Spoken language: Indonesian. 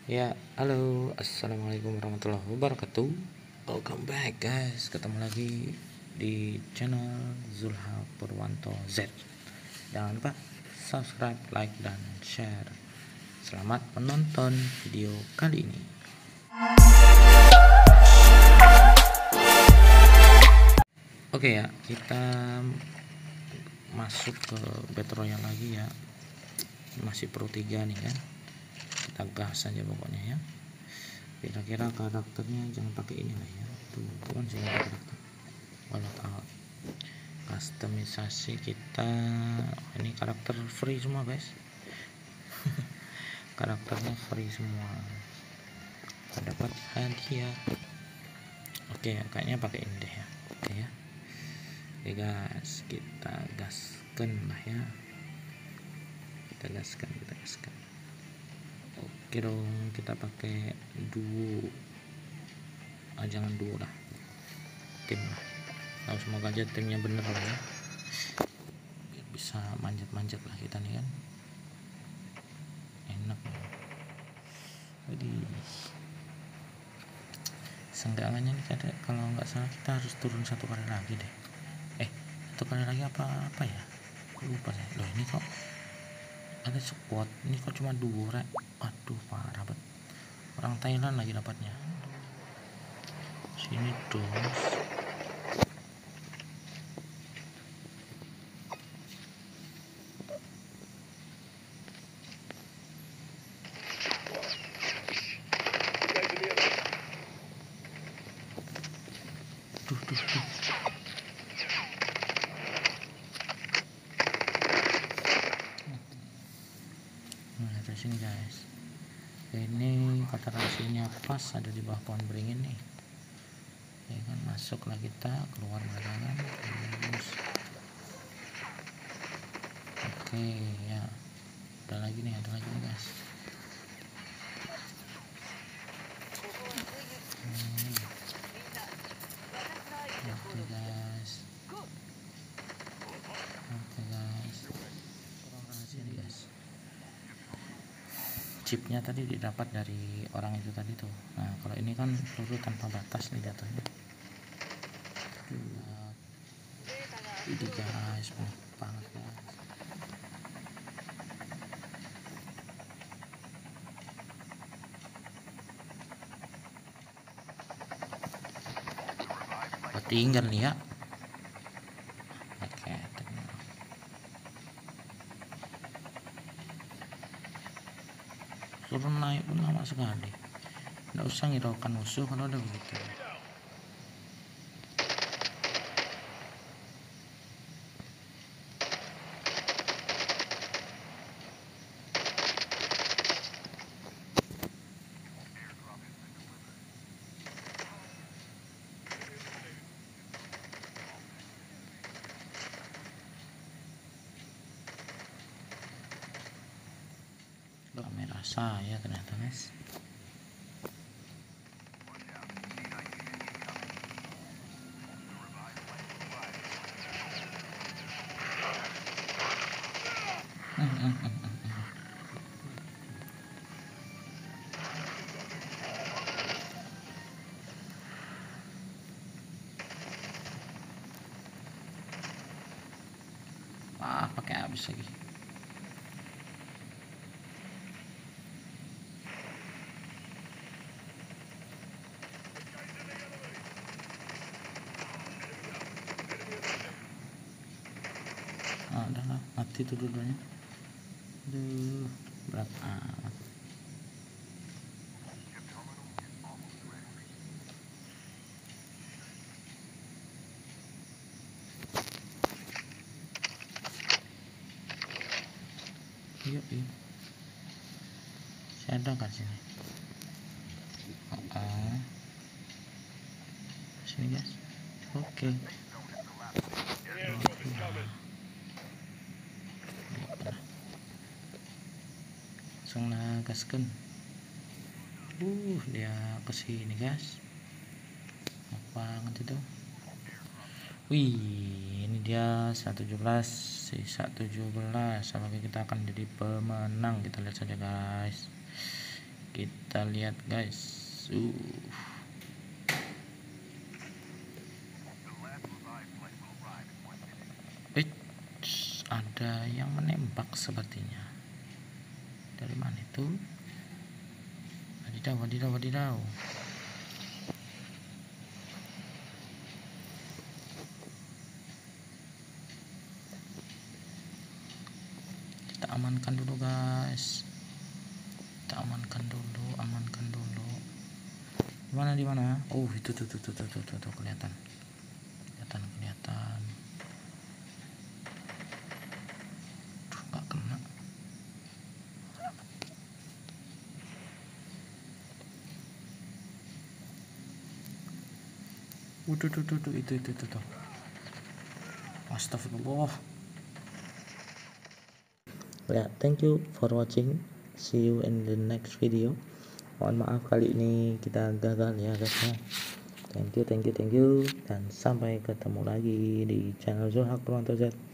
Ya, halo, assalamualaikum warahmatullahi wabarakatuh. Welcome back, guys. Ketemu lagi di channel Zulha Purwanto Z. Jangan lupa subscribe, like, dan share. Selamat menonton video kali ini. Oke ya, kita masuk ke Battle Royale lagi ya. Masih Pro 3 nih kan. Kita gas aja pokoknya ya. Kira-kira karakternya jangan pakai ini lah ya, tuh kan sih karakter wallet out. Customisasi kita ini karakter free semua guys. Karakternya free semua, dapat hadiah. Oke, kayaknya pakai ini deh ya. Oke ya, oke guys, kita gaskan lah ya, kita gaskan. Oke dong, kita pakai duo. Jangan duo lah, tim lah. Nah, semoga aja timnya bener lah ya, biar bisa manjat lah kita nih kan, enak. Jadi seenggaknya nih kalau nggak salah kita harus turun satu kali lagi deh. Satu kali lagi apa ya, lupa deh. Loh, ini kok ada squad, ini kok cuma duo rek. Aduh, parah banget, orang Thailand lagi dapatnya. Sini dong. Duh. Nah, dari sini guys, ini kata rahasianya pas ada di bawah pohon beringin nih ya kan. Masuklah kita, keluar belakangan terus. Oke ya, ada lagi nih guys. Oke guys, kurang rahasia nih guys. Chipnya tadi didapat dari orang itu tadi tuh. Nah, kalau ini kan peluru tanpa batas nih jatuhnya. Ini guys, banget guys. Tinggal nih ya. Oke, turun naik pun lama sekali. Nggak usah ngiraukan musuh kalau udah begitu. Kamera saya ternyata guys. Pakai habis lagi. Udah lah, mati tuh dua-duanya. Aduh, berat amat. Iya. Saya ada kan sini. Sini guys. Oke. Langsung gaskan. Dia kesini guys. Apa banget itu. Wih, ini dia 117, sisa 17. Apakah kita akan jadi pemenang? Kita lihat saja guys. Kita lihat guys. Ada yang menembak sepertinya. Dari mana itu? Wadidaw. Kita amankan dulu guys. Amankan dulu. Di mana? Oh, itu tuh kelihatan. Tuh, nggak kena. Itu tuh. Astagfirullah. Ya, thank you for watching. See you in the next video. Mohon maaf kali ini kita gagal ya guys ya. Thank you, dan sampai ketemu lagi di channel Zulhaq Purwanto Z.